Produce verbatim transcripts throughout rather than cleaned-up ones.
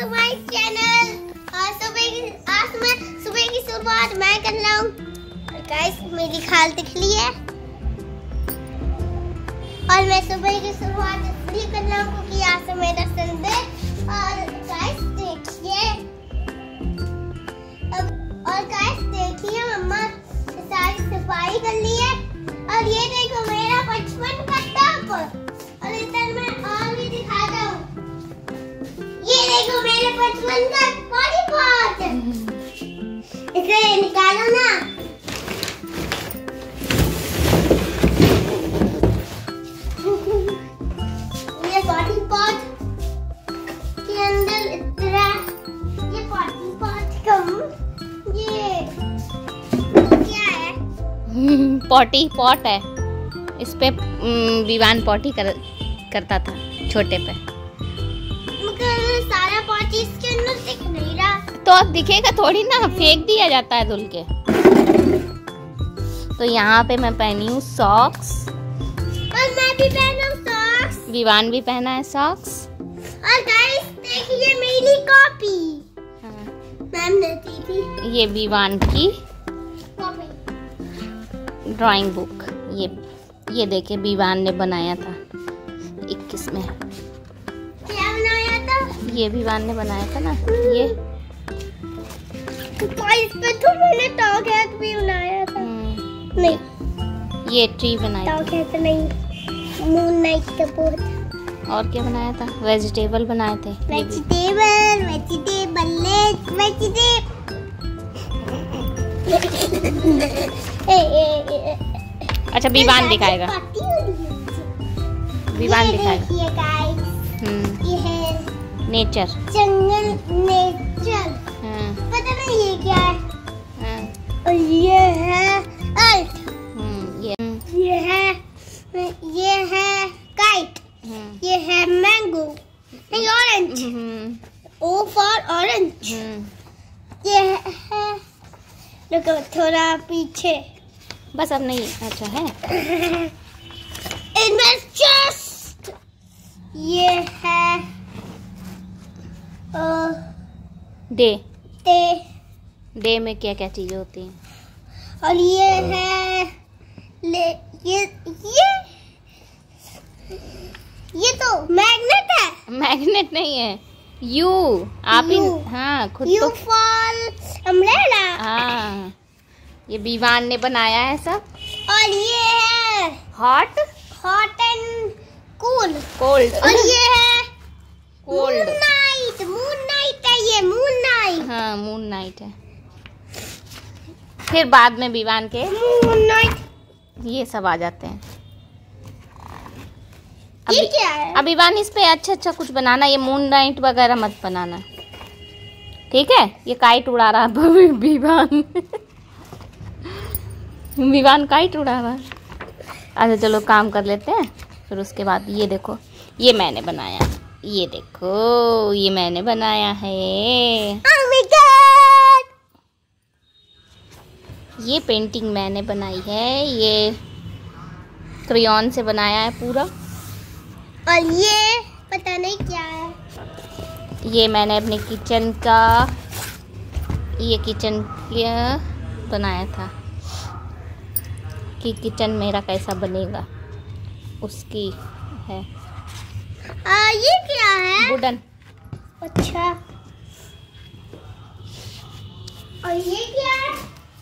To my channel. आज सुबह की आज मैं सुबह की शुरुआत मैं कर रहा हूँ। गाइस मेरी खाल दिख ली है और मैं सुबह की शुरुआत इसलिए कर रहा हूँ क्योंकि आज से मेरा संडे। और गाइस देखिए अब और गाइस देखिए मम्मा सारी सफाई कर ली है और ये देखो मेरा बचपन का टब और इधर मैं और भी दिखाता हूँ। ये देखो मेरे बचपन का बॉडी पार्ट, इसे निकालो ना। ये बॉडी पार्ट के अंदर इतना ये बॉडी पार्ट कम ये क्या है? पॉटी पॉट है, इस पे विवान पॉटी कर, करता था छोटे पे। मगर सारा पॉटी इसके अंदर दिख नहीं रहा। तो अब दिखेगा थोड़ी ना, फेंक दिया जाता है धुल के। तो यहाँ पे मैं पहनी हूँ सॉक्स और मैं भी पहना हूँ सॉक्स। विवान भी पहना है सॉक्स। और गाइस देखिए मेरी कॉपी। हाँ। मैम ने दी थी ये विवान की कॉपी ड्राइंग बुक। ये ये देखिए विवान ने बनाया था इक्कीस में। क्या बनाया था? ये विवान ने बनाया था ना ये। गाइस पे तो मैंने डॉग हैट भी बनाया था। नहीं ये ट्री बनाया डॉग हैट नहीं, मून नाइट का बोर्ड। था। और क्या बनाया था? वेजिटेबल बनाए थे। वेजिटेबल वेजिटेबल वेजिटेबल ए ए ए अच्छा विवान दिखाएगा, विवान दिखाएगा। ये गाइस हम्म ये है नेचर। जंगल नेचर। हाँ, पता नहीं ये क्या है। हाँ, और ये है अर्थ। हम्म ये ये है ये है काइट। हम्म ये है मैंगो नहीं orange. Hmm O for orange. Hmm ये है रुको थोड़ा पीछे। बस अब नहीं। अच्छा है In my chest ये है डे। ते डे में क्या क्या चीजें होती हैं? और ये है ले ये ये ये तो मैग्नेट है। मैग्नेट नहीं है, यू। आप ही यू। हाँ खुद यू तो फॉर अम्ब्रेला। हाँ ये विवान ने बनाया है सब। और ये है hot hot and cool. Cold और ये है cold. Moon night. Moon night है ये मून नाइट। हाँ मून नाइट है। फिर बाद में विवान के मून नाइट ये सब आ जाते हैं। ये अभी क्या है? अब विवान इस पे अच्छा अच्छा कुछ बनाना, ये मून नाइट वगैरह मत बनाना, ठीक है? ये काइट उड़ा रहा है विवान विवान काइट उड़ा रहा है। अच्छा चलो काम कर लेते हैं, फिर उसके बाद ये देखो ये मैंने बनाया। ये देखो ये मैंने बनाया है। Oh my God! ये पेंटिंग मैंने बनाई है, ये क्रेयॉन से बनाया है पूरा। और ये पता नहीं क्या है। ये मैंने अपने किचन का ये किचन का बनाया था कि किचन मेरा कैसा बनेगा, उसकी है। आ, ये क्या है? वुडन। अच्छा और ये क्या है?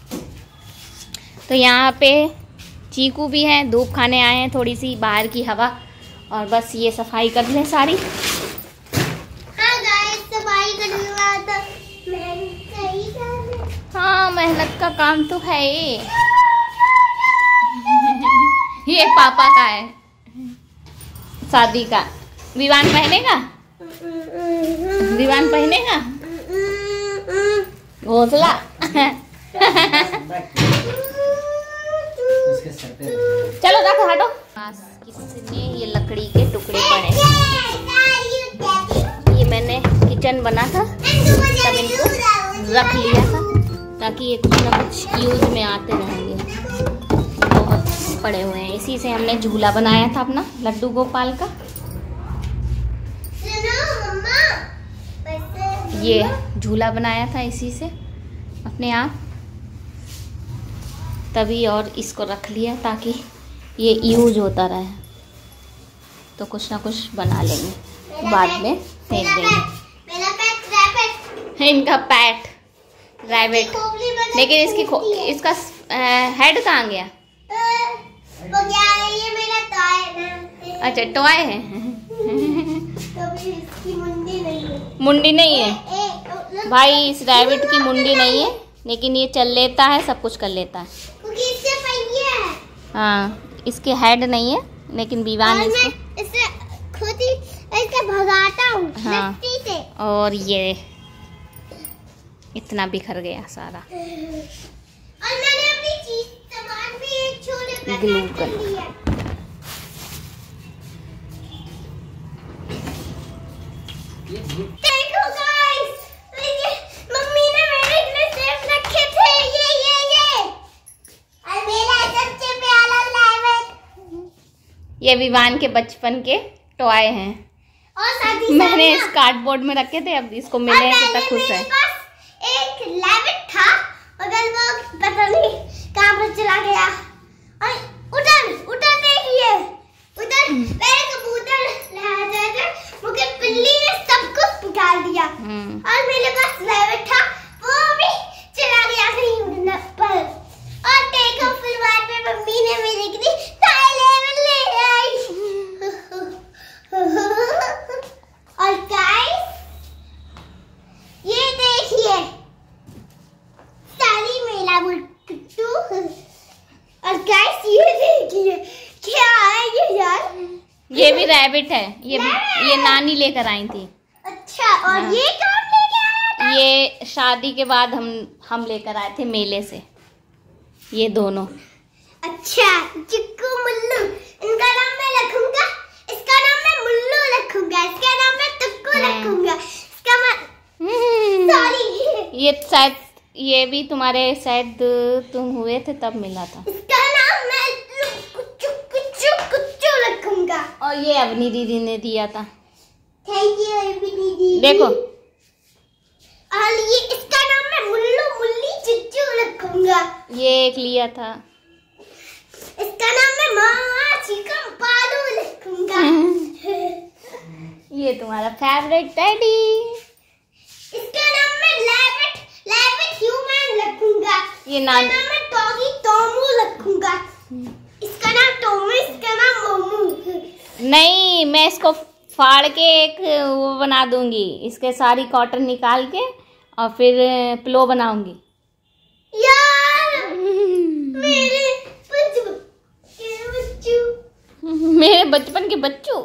तो यहाँ पे चीकू भी है, धूप खाने आए हैं, थोड़ी सी बाहर की हवा। और बस ये सफाई कर लें सारी। हाँ गाइस सफाई करने वाला था। मेहनत सही कर रहे। हाँ मेहनत का काम तो है ये ये पापा का है शादी का। विवान पहनेगा, विवान पहनेगा घोंसला चलो रखो हटो। किसने ये लकड़ी के टुकड़े पड़े, ये मैंने किचन बना था तब इनको रख लिया था ताकि ये कुछ ना कुछ यूज में आते रहेंगे। बहुत पड़े हुए हैं, इसी से हमने झूला बनाया था अपना लड्डू गोपाल का। सुनो मम्मा, वैसे ये झूला बनाया था इसी से अपने आप, तभी और इसको रख लिया ताकि ये यूज होता रहे। तो कुछ ना कुछ बना लेंगे, बाद में फेंक देंगे। इनका पैट रैबिट, लेकिन इसकी इसका हेड कहाँ गया? वो क्या है, ये मेरा टॉय है। अच्छा टॉय है। तो इसकी मुंडी नहीं है। मुंडी नहीं है ए, ए, भाई, इस रैबिट की मुंडी नहीं है, लेकिन ये चल लेता है, सब कुछ कर लेता है। क्योंकि इससे पहिए है। हाँ, इसके हेड नहीं है, लेकिन विवान इसको इससे खुद ही ऐसे भगाता हूँ। हाँ, से। और ये इतना बिखर गया सारा। और मैंने अपनी चीज सामान भी एक छोटे पे ग्लू पैक कर लिया। देखो गाइस, मम्मी ने मेरे लिए सेब रखे थे, ये ये ये और मेरा सबसे प्यारा लेवेट। ये विवान के बचपन के टॉय हैं, और शादी मैंने इस कार्डबोर्ड में रखे थे, अब इसको मिले हैं, कितना खुश है। एक लेवेट था, मगर वो पता नहीं कहाँ पर चला गया। और उधर उधर देखिए, उधर मेरे कबूतर रहा था, मुझे बिल्ली ने सब कुछ निकाल दिया। और मेरे पास लेवेट था, वो भी चला गया कहीं उड़ने पर। और देखो फिर बाद में मम्मी ने मेरे के लिए टाई लेवेट ले आई। और गाइस ये देखिए, सारी मेला बुट्टू। और गाइस ये देखिए, क्या है ये यार? ये भी रैबिट है, ये ये नानी लेकर आई थी। अच्छा, और हाँ। ये कौन लेके आया था? ये शादी के बाद हम हम लेकर आए थे मेले से, ये दोनों। अच्छा, चिक्कू मुल्लू, इनका नाम मैं रखूंगा, इसका नाम मैं मुल्लू रखूंगा, इसका नाम मैं टुक्कू रखूंगा, इसका मैं सॉरी ये शायद ये भी तुम्हारे शायद तुम हुए थे तब मिला था। इसका नाम मैं कुच्चू कुच्चू कुच्चू रखूंगा। और ये अवनी दीदी ने दिया था। थैंक यू अवनी दीदी। देखो, और ये इसका नाम मैं मुल्लू मुल्ली चिच्चू रखूंगा। ये एक लिया था, इसका नाम मैं मामा चिकन पालू रखूंगा। ये तुम्हारा फेवरेट टेडी। इसका नाम मैं लेविट लेविट ह्यूमन रखूंगा। ये नाम इसका नाम मैं टॉगी टोमू रखूंगा। इसका नाम टोमू, इसका नाम मोमू। नहीं, मैं इसको फाड़ के एक वो बना दूंगी, इसके सारी कॉटन निकाल के और फिर पिलो बनाऊंगी। यार मेरे बचपन के बच्चू मेरे बचपन के बच्चों।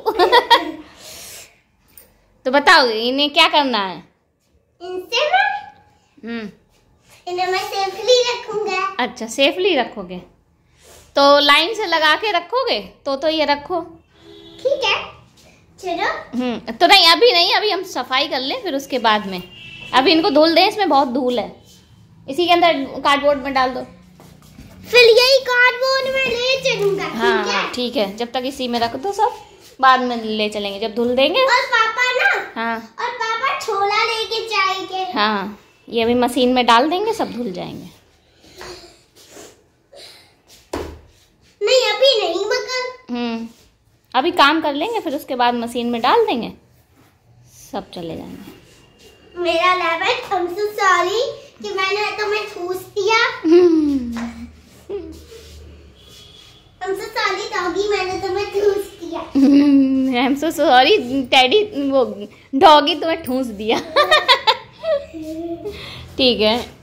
तो बताओ इन्हें क्या करना है? इनसे मैं हम्म इन्हें मैं सेफली रखूंगा। अच्छा, सेफली रखोगे तो लाइन से लगा के रखोगे, तो तो ये रखो। ठीक है, चलो। हम्म तो नहीं, अभी नहीं, अभी हम सफाई कर लें, फिर उसके बाद में। अभी इनको धुल दें, इसमें बहुत धूल है, इसी के अंदर कार्डबोर्ड में डाल दो। फिर यही कार्डबोर्ड में ले चलूंगा। हाँ ठीक है, हाँ ठीक है, जब तक इसी में रख दो, सब बाद में ले चलेंगे जब धुल देंगे। और पापा ना हाँ और पापा छोला लेके जाएंगे। हाँ, ये अभी मशीन में डाल देंगे, सब धुल जाएंगे। नहीं अभी नहीं, मगर हम्म अभी काम कर लेंगे, फिर उसके बाद मशीन में डाल देंगे, सब चले जाएंगे। मेरा लेवेट, आई एम सो सॉरी कि मैंने तुम्हें ठूस दिया। I am so sorry doggy, मैंने तुम्हें ठूस दिया। I am so sorry teddy, वो डॉगी तुम्हें ठूस दिया। ठीक है।